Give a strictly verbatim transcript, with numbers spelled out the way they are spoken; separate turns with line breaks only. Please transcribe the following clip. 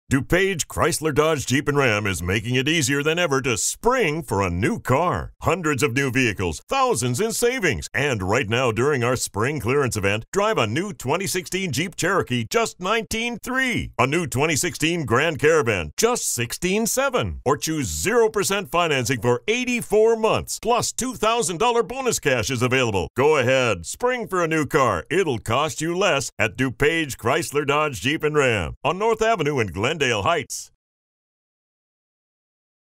DuPage Chrysler Dodge Jeep and Ram is making it easier than ever to spring for a new car. Hundreds of new vehicles, thousands in savings. And right now during our spring clearance event, drive a new twenty sixteen Jeep Cherokee just nineteen three, a new twenty sixteen Grand Caravan just sixteen seven, or choose zero percent financing for eighty-four months, plus two thousand dollars bonus cash is available. Go ahead, spring for a new car. It'll cost you less at DuPage Chrysler Dodge Jeep and Ram on North Avenue in Glendale Heights.